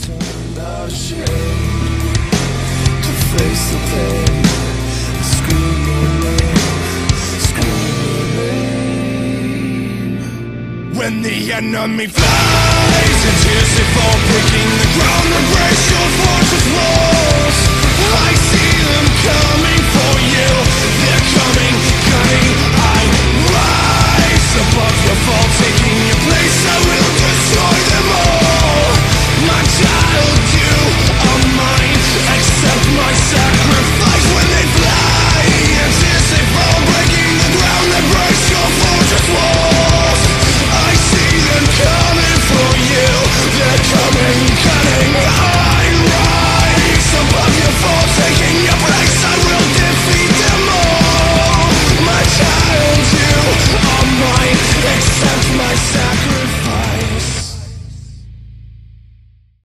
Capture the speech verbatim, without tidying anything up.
Ashamed to face the pain, screaming, screaming. When the enemy flies